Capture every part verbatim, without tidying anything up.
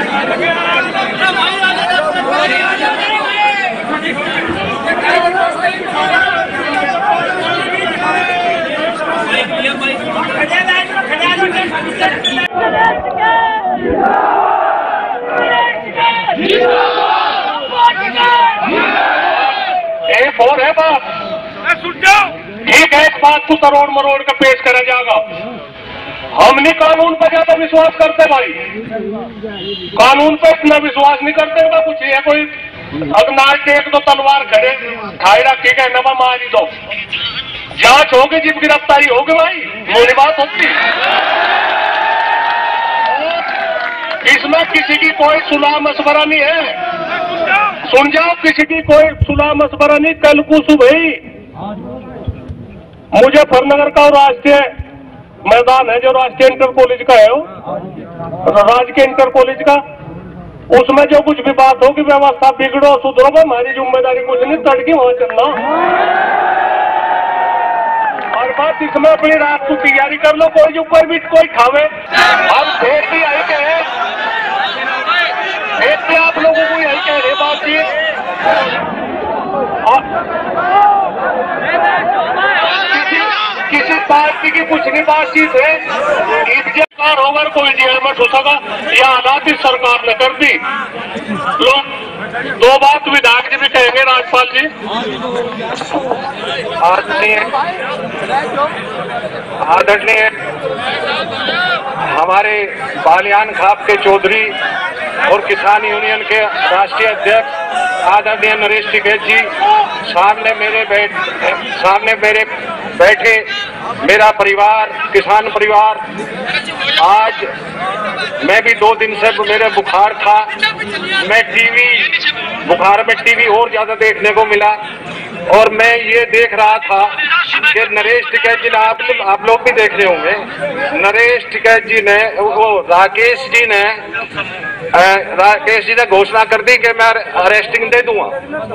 और है बात, ठीक है, इस बात को तरोड़ मरोड़ कर पेश करा जाएगा। हम नहीं कानून पर ज्यादा विश्वास करते भाई, कानून पर इतना विश्वास नहीं करते होगा कुछ है कोई अगनार के एक दो तलवार खड़े खाई रखी गए नवा मारी दो, जांच होगी जिस गिरफ्तारी होगी भाई, मोड़ी बात होती। इसमें किसी की कोई सुलह मशवरा नहीं है, सुन जाओ, किसी की कोई सुलह मशवरा नहीं। कल को सुबह ही मुजफ्फरनगर का राष्ट्रीय मैदान है जो राष्ट्रीय इंटर कॉलेज का है, वो राजकीय इंटर कॉलेज का, उसमें जो कुछ भी बात होगी व्यवस्था बिगड़ो सुधरो, हमारी जिम्मेदारी कुछ नहीं, तड़की वहां चलना। और बात इसमें अपनी रात को तैयारी कर लो, कोई ऊपर भी कोई खावे। हम फिर भी आई कहे, फिर भी आप लोगों को यही कह रहे बातचीत, किसी पार्टी की कुछ नहीं बातचीत है। ईदगाह होकर कोई जेल में ठुसेगा, यह हालात इस सरकार ने कर दी। लोग दो बात विधायक जी भी कहेंगे, राज्यपाल जी। आदरणीय आदरणीय हमारे बालियान खाप के चौधरी और किसान यूनियन के राष्ट्रीय अध्यक्ष आदरणीय नरेश टिकैत जी, सामने मेरे बैठ सामने मेरे बैठे मेरा परिवार, किसान परिवार। आज मैं भी दो दिन से मेरे बुखार था, मैं टीवी बुखार में टीवी और ज्यादा देखने को मिला, और मैं ये देख रहा था कि नरेश टिकैत जी ने, आप आप लोग भी देख रहे होंगे, नरेश टिकैत जी ने, वो राकेश जी ने राकेश जी ने घोषणा कर दी कि मैं अरेस्टिंग दे दूंगा।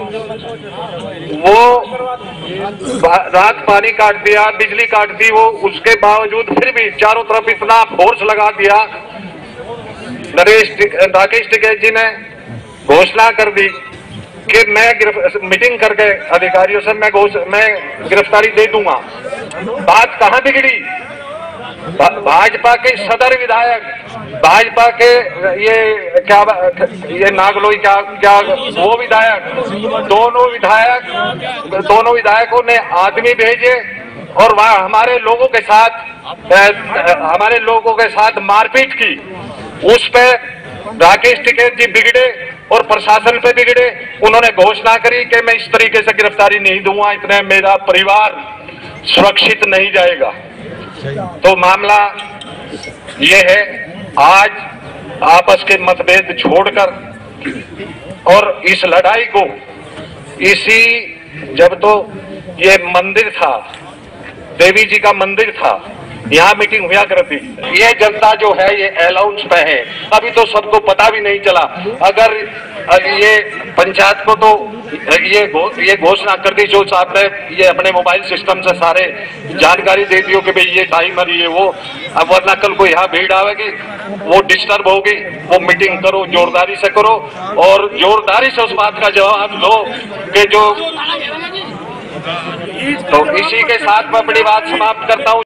वो रात पानी काट दिया, बिजली काट दी, वो उसके बावजूद फिर भी चारों तरफ इतना फोर्स लगा दिया। नरेश राकेश टिकैत जी ने घोषणा कर दी कि मैं मीटिंग करके अधिकारियों से मैं मैं गिरफ्तारी दे दूंगा। बात कहां बिगड़ी? भाजपा के सदर विधायक, भाजपा के ये क्या ये नागलोई क्या क्या वो विधायक, दोनों विधायक दोनों विधायकों ने आदमी भेजे और वह हमारे लोगों के साथ हमारे लोगों के साथ मारपीट की। उस पे राकेश टिकैत जी बिगड़े और प्रशासन पे बिगड़े। उन्होंने घोषणा करी कि मैं इस तरीके से गिरफ्तारी नहीं दूंगा, इतने मेरा परिवार सुरक्षित नहीं जाएगा। तो मामला ये है, आज आपस के मतभेद छोड़कर और इस लड़ाई को, इसी जब तो ये मंदिर था, देवी जी का मंदिर था, यहाँ मीटिंग हुआ करती, ये जनता जो है ये अलाउंस पे है, अभी तो सबको पता भी नहीं चला। अगर ये पंचायत को तो ये घो, ये घोषणा कर दी जो साहब ने, ये अपने मोबाइल सिस्टम से सारे जानकारी दे दियो कि भाई ये टाइमर ये वो, अब वरना कल को यहाँ भीड़ आवेगी, वो डिस्टर्ब होगी, वो मीटिंग करो, जोरदारी से करो और जोरदारी से उस बात का जवाब दो कि जो। तो इसी के साथ मैं अपनी बात समाप्त करता हूँ।